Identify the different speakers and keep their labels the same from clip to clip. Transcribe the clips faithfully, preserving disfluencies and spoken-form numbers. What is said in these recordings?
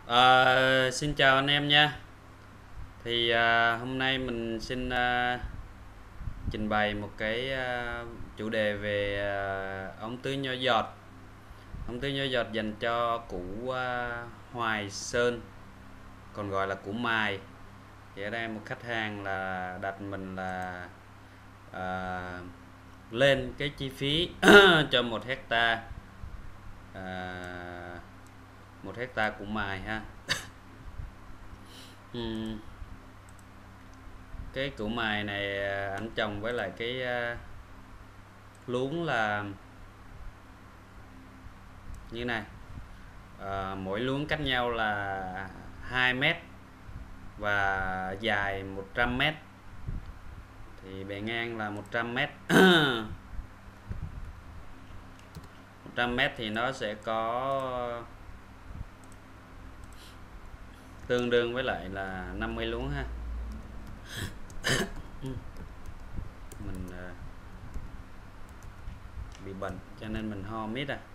Speaker 1: Ờ, Xin chào anh em nha. Thì à, hôm nay mình xin à, trình bày một cái à, chủ đề về à, ống tưới nhỏ giọt. Ống tưới nhỏ giọt dành cho củ à, Hoài Sơn, còn gọi là củ mài. Thì ở đây một khách hàng là đặt mình là à, lên cái chi phí cho một hecta à, một hecta củ mài ha. Ừm, cái củ mài này à, anh trồng với lại cái à, luống là như này. À, mỗi luống cách nhau là hai mét và dài một trăm mét, thì bề ngang là một trăm mét. Một trăm mét thì nó sẽ có tương đương với lại là năm mươi luống ha. Mình à, bị bệnh cho nên mình ho mít à.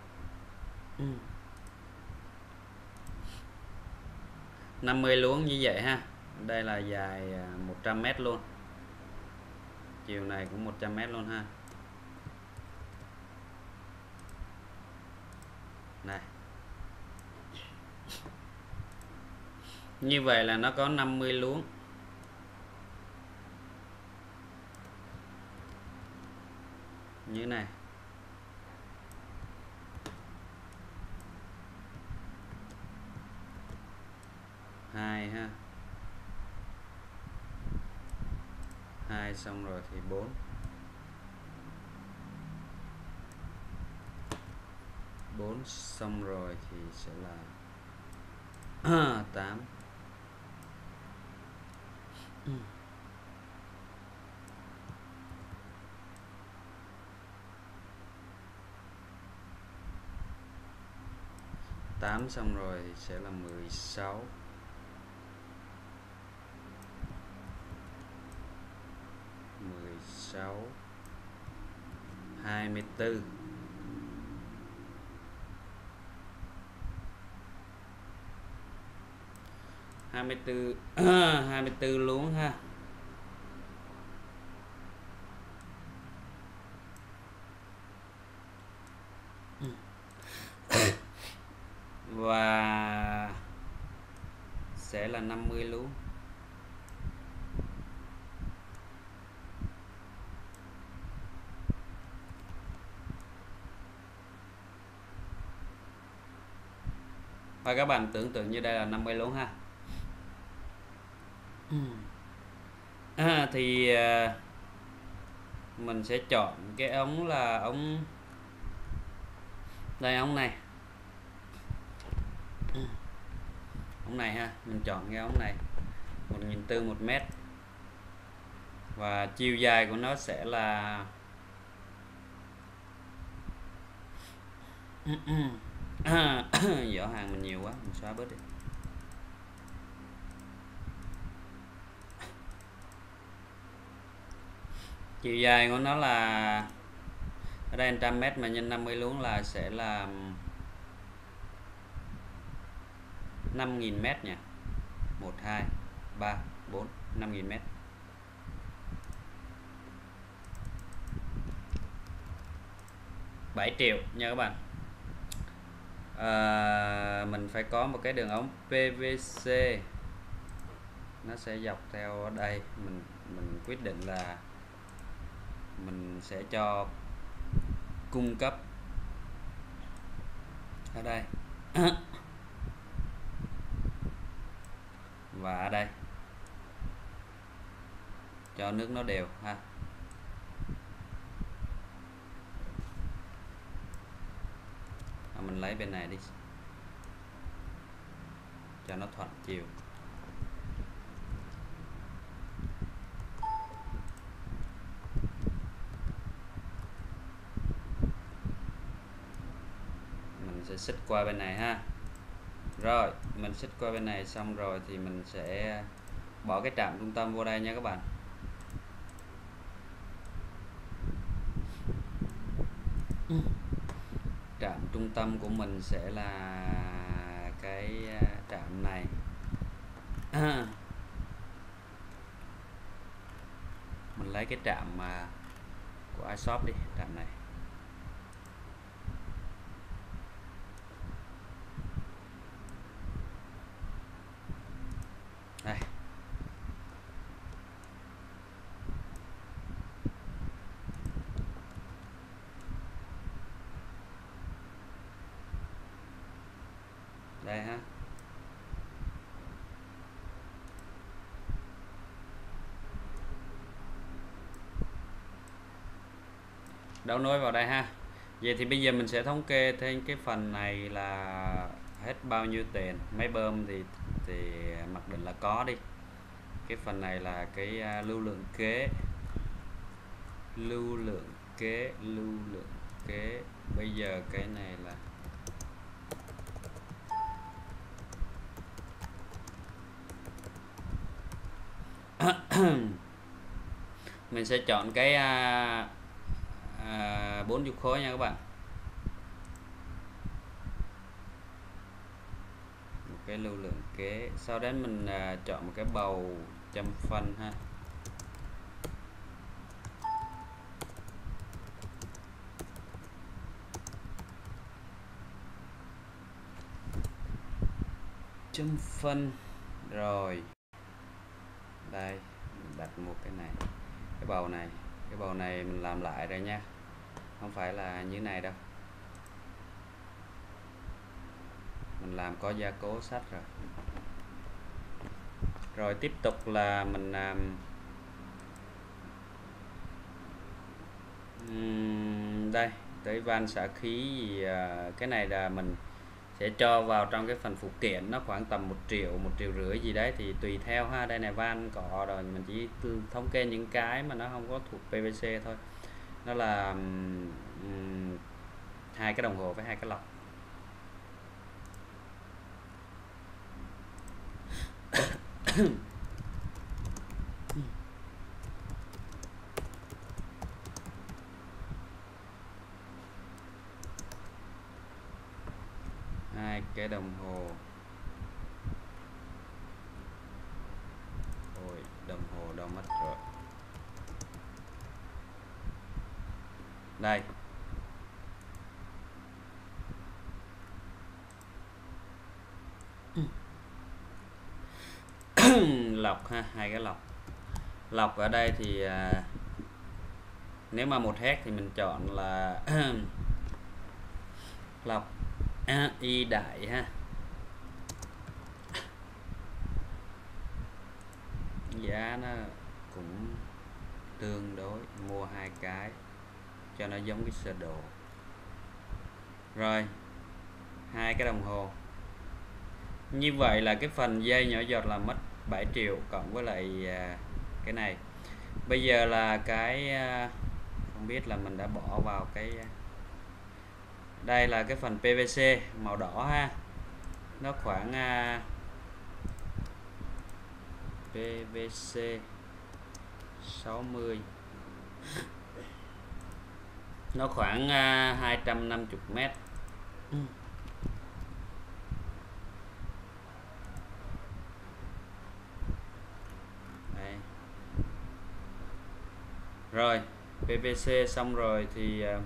Speaker 1: năm mươi luống như vậy ha. Đây là dài à, một trăm mét luôn, chiều này cũng một trăm mét luôn ha. Này, như vậy là nó có năm mươi luống. Như này. Hai ha. Hai xong rồi thì bốn. Bốn xong rồi thì sẽ là tám. Tám xong rồi thì sẽ là mười sáu. Mười sáu. Hai mươi tư. Hai mươi tư. Hai mươi tư luống ha. Và sẽ là năm mươi luống. Và các bạn tưởng tượng như đây là năm mươi luống ha. À, thì à, mình sẽ chọn cái ống là ống đây, ống này. Ống này ha, mình chọn cái ống này một nghìn bốn trăm một mét, và chiều dài của nó sẽ là giỏ hàng mình nhiều quá, mình xóa bớt đi. Chiều dài của nó là ở đây một trăm mét mà nhân năm mươi luống là sẽ là năm nghìn mét nha. Một, hai, ba, bốn, năm nghìn mét. bảy triệu nha các bạn. À, mình phải có một cái đường ống pê vê xê, nó sẽ dọc theo ở đây. Mình mình quyết định là mình sẽ cho cung cấp ở đây và ở đây, cho nước nó đều ha. Mình lấy bên này đi cho nó thuận chiều. Mình sẽ xích qua bên này ha. Rồi mình xích qua bên này xong rồi thì mình sẽ bỏ cái trạm trung tâm vô đây nha các bạn. Trạm trung tâm của mình sẽ là cái trạm này. Mình lấy cái trạm mà của iShop đi, trạm này. Đây. Đây ha. Đấu nối vào đây ha. Vậy thì bây giờ mình sẽ thống kê thêm cái phần này là hết bao nhiêu tiền. Máy bơm thì thì mặc định là có đi. Cái phần này là cái uh, lưu lượng kế. Lưu lượng kế, lưu lượng kế. Bây giờ cái này là mình sẽ chọn cái uh, À, bốn chục khối nha các bạn. Một cái lưu lượng kế. Sau đó mình à, chọn một cái bầu châm phân ha. Châm phân. Rồi. Đây, mình đặt một cái này. Cái bầu này, cái bầu này mình làm lại rồi nha. Không phải là như này đâu. Mình làm có gia cố sắt rồi. Rồi tiếp tục là mình làm uhm, đây, tới van xả khí gì, à, cái này là mình sẽ cho vào trong cái phần phụ kiện, nó khoảng tầm một triệu, một triệu rưỡi gì đấy thì tùy theo ha. Đây này van cọ rồi, mình chỉ thống kê những cái mà nó không có thuộc pê vê xê thôi. Nó là um, hai cái đồng hồ với hai cái lọc. Hai cái đồng hồ. Ôi, đồng hồ đâu mất rồi. Đây. Lọc ha, hai cái lọc. Lọc ở đây thì à, nếu mà một héc thì mình chọn là lọc à, y đại ha. Giá nó cũng tương đối, mua hai cái cho nó giống cái sơ đồ. Rồi, hai cái đồng hồ. Như vậy là cái phần dây nhỏ giọt là mất bảy triệu cộng với lại à, cái này. Bây giờ là cái à, không biết là mình đã bỏ vào cái đây là cái phần pê vê xê màu đỏ ha. Nó khoảng à, pê vê xê sáu mươi. Nó khoảng à, hai trăm năm mươi mét. Đây. Rồi, pê vê xê xong rồi thì à,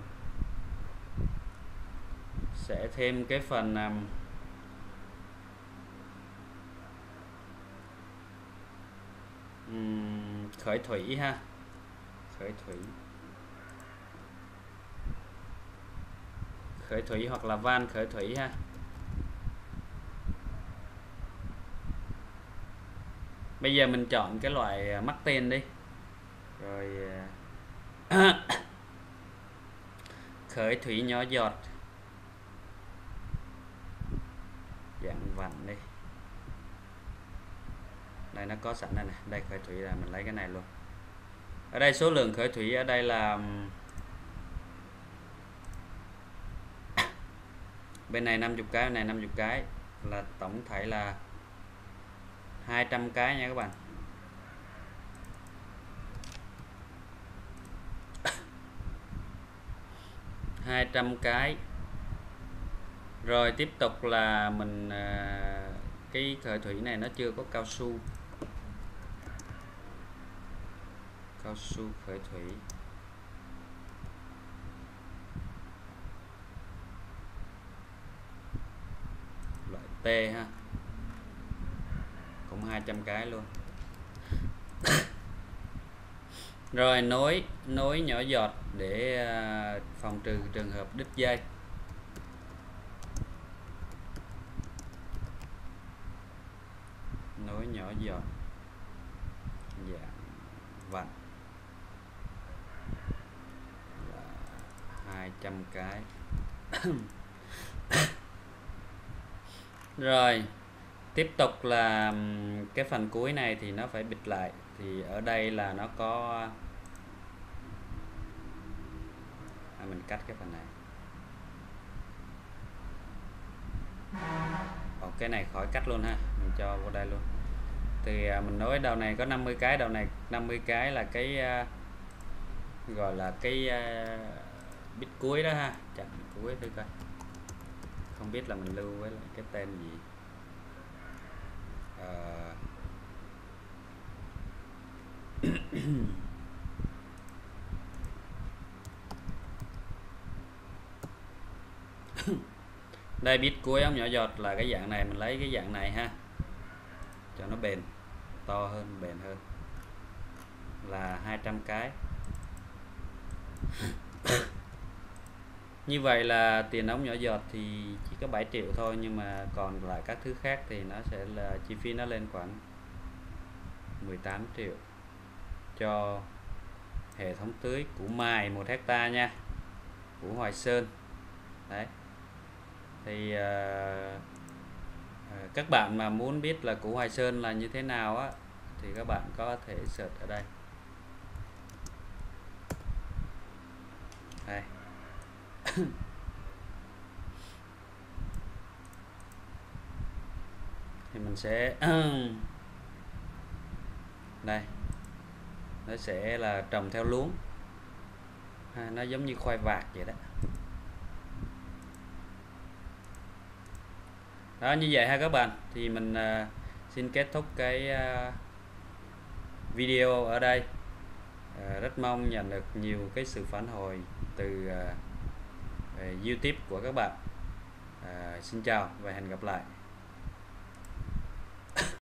Speaker 1: sẽ thêm cái phần à, um, khởi thủy ha. Khởi thủy. Khởi thủy hoặc là van khởi thủy ha. Bây giờ mình chọn cái loại mắc tên đi. Rồi khởi thủy nhỏ giọt dạng vặn đi. Đây nó có sẵn đây này, đây khởi thủy là mình lấy cái này luôn. Ở đây số lượng khởi thủy ở đây là bên này năm mươi cái, bên này năm mươi cái, là tổng thể là hai trăm cái nha các bạn. hai trăm cái. Rồi tiếp tục là mình cái cái khởi thủy này nó chưa có cao su. Cao su khởi thủy. Loại T ha. Cũng hai trăm cái luôn. Rồi nối nối nhỏ giọt để uh, phòng trừ trường hợp đứt dây. Nối nhỏ giọt dạng vặn là hai trăm cái. Rồi tiếp tục là cái phần cuối này thì nó phải bịt lại, thì ở đây là nó có à, mình cắt cái phần này. Ồ, cái này khỏi cắt luôn ha, mình cho vào đây luôn. Thì à, mình nói đầu này có năm mươi cái, đầu này năm mươi cái là cái à, gọi là cái à, bit cuối đó ha, chặn cuối đi coi. Không biết là mình lưu với lại cái tên gì. À... Đây bit cuối ống nhỏ giọt là cái dạng này, mình lấy cái dạng này ha, cho nó bền, to hơn, bền hơn, là hai trăm cái. Như vậy là tiền ống nhỏ giọt thì chỉ có bảy triệu thôi, nhưng mà còn lại các thứ khác thì nó sẽ là chi phí nó lên khoảng mười tám triệu cho hệ thống tưới củ mài một hecta nha, của Hoài Sơn. Đấy. Thì uh, uh, các bạn mà muốn biết là củ Hoài Sơn là như thế nào á, thì các bạn có thể search ở đây. Đây. Thì mình sẽ đây, nó sẽ là trồng theo luống ha, nó giống như khoai vạc vậy đó. Đó, như vậy ha các bạn, thì mình uh, xin kết thúc cái uh, video ở đây. Uh, rất mong nhận được nhiều cái sự phản hồi từ uh, uh, YouTube của các bạn. Uh, xin chào và hẹn gặp lại.